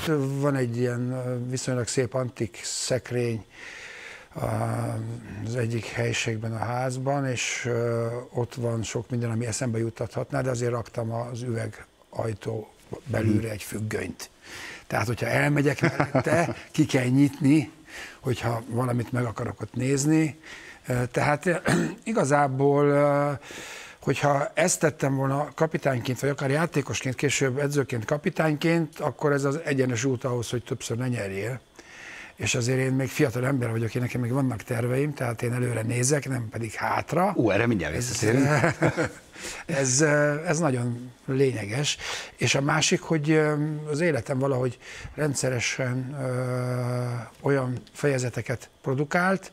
van egy ilyen viszonylag szép antik szekrény az egyik helyiségben a házban, és ott van sok minden, ami eszembe juttathatná, de azért raktam az üvegajtó belülre egy függönyt. Tehát, hogyha elmegyek mellette, ki kell nyitni, hogyha valamit meg akarok ott nézni. Tehát igazából, hogyha ezt tettem volna kapitányként, vagy akár játékosként, később edzőként, kapitányként, akkor ez az egyenes út ahhoz, hogy többször ne nyerjél. És azért én még fiatal ember vagyok, én nekem még vannak terveim, tehát én előre nézek, nem pedig hátra. Erre mindjárt visszatérünk. Ez nagyon lényeges. És a másik, hogy az életem valahogy rendszeresen olyan fejezeteket produkált,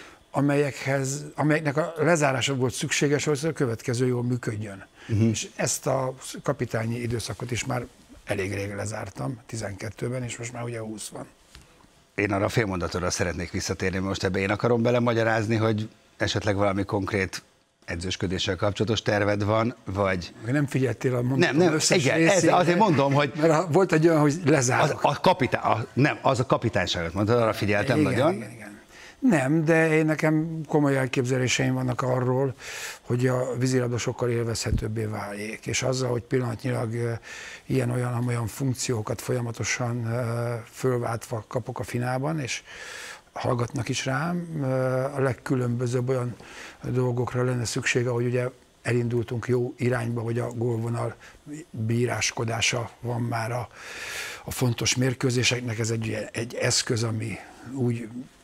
amelyeknek a lezárása volt szükséges, hogy a következő jól működjön. És ezt a kapitányi időszakot is már elég rég lezártam, 12-ben, és most már ugye 20 van. Én arra a félmondatodra szeretnék visszatérni, most ebbe én akarom belemagyarázni, hogy esetleg valami konkrét edzősködéssel kapcsolatos terved van, vagy... Nem figyeltél a mondatom összes igen, részére, azért mondom, hogy... Mert volt egy olyan, hogy lezárok. Az a kapitányságot mondtad, arra figyeltem igen, nagyon. Igen. Nem, de nekem komoly elképzeléseim vannak arról, hogy a vízilabda sokkal élvezhetőbbé váljék, és azzal, hogy pillanatnyilag ilyen-olyan funkciókat folyamatosan fölváltva kapok a finában, és hallgatnak is rám, a legkülönbözőbb olyan dolgokra lenne szüksége, hogy ugye elindultunk jó irányba, hogy a gólvonal bíráskodása van már a fontos mérkőzéseknek, ez egy eszköz, ami úgy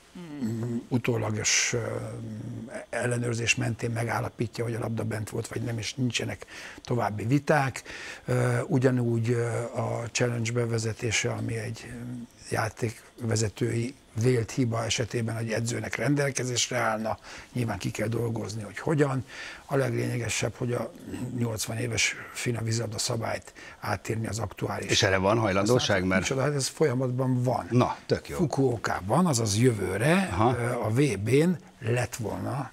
utólagos ellenőrzés mentén megállapítja, hogy a labda bent volt, vagy nem, és nincsenek további viták. Ugyanúgy a challenge bevezetése, ami egy játékvezetői vélt hiba esetében egy edzőnek rendelkezésre állna, nyilván ki kell dolgozni, hogy hogyan. A leglényegesebb, hogy a 80 éves fina vízilabda szabályt átírni az aktuális. És erre van hajlandóság? Mert... Hát ez folyamatban van. Na, tök jó. Fukuokában, azaz jövőre a VB-n lett volna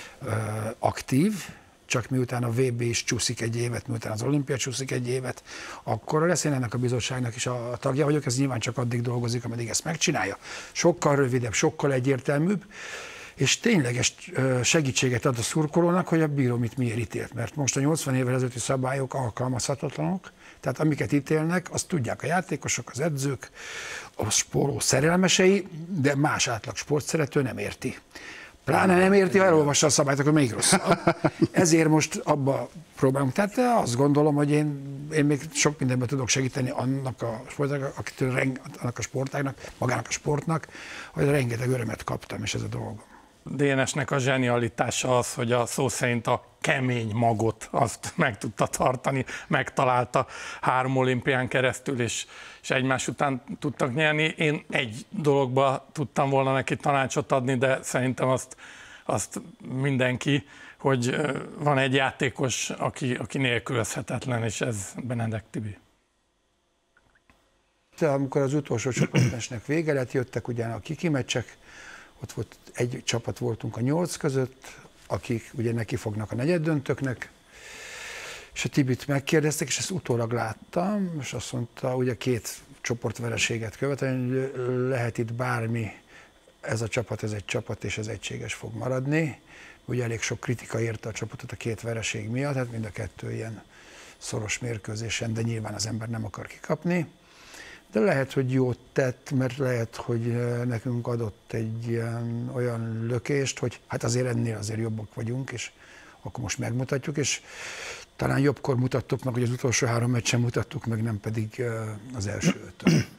aktív, csak miután a VB is csúszik egy évet, miután az olimpia csúszik egy évet, akkor lesz. Én ennek a bizottságnak is a tagja vagyok, ez nyilván csak addig dolgozik, ameddig ezt megcsinálja. Sokkal rövidebb, sokkal egyértelműbb, és tényleges segítséget ad a szurkolónak, hogy a bíró miért ítélt. Mert most a 80 évvel ezelőtti szabályok alkalmazhatatlanok, tehát amiket ítélnek, azt tudják a játékosok, az edzők, a spóró szerelmesei, de más átlag sportszerető nem érti. Pláne nem érti, ha elolvassa a szabályt, akkor még rosszabb. Ezért most abba próbálunk. Tehát azt gondolom, hogy én még sok mindenben tudok segíteni annak a sportágnak, magának a sportnak, hogy rengeteg örömet kaptam, és ez a dolgom. DNS-nek a zsenialitása az, hogy a szó szerint a kemény magot azt meg tudta tartani, megtalálta 3 olimpián keresztül, és egymás után tudtak nyerni. Én egy dologba tudtam volna neki tanácsot adni, de szerintem azt mindenki, hogy van egy játékos, aki nélkülözhetetlen, és ez Benedek Tibi. Amikor az utolsó csoportmeccsnek vége lett, jöttek ugyan a kikimeccsek, ott volt egy csapat voltunk a 8 között, akik ugye neki fognak a negyeddöntőknek, és a Tibit megkérdeztek, és ezt utólag láttam, és azt mondta, ugye 2 csoportvereséget követően, hogy lehet itt bármi, ez a csapat, ez egy csapat, és ez egységes fog maradni. Ugye elég sok kritika érte a csapatot a 2 vereség miatt, hát mind a 2 ilyen szoros mérkőzésen, de nyilván az ember nem akar kikapni. De lehet, hogy jót tett, mert lehet, hogy nekünk adott egy olyan lökést, hogy hát azért ennél azért jobbak vagyunk, és akkor most megmutatjuk, és talán jobbkor mutattuk meg, hogy az utolsó 3 meccsen mutattuk meg, nem pedig az első 5-ön.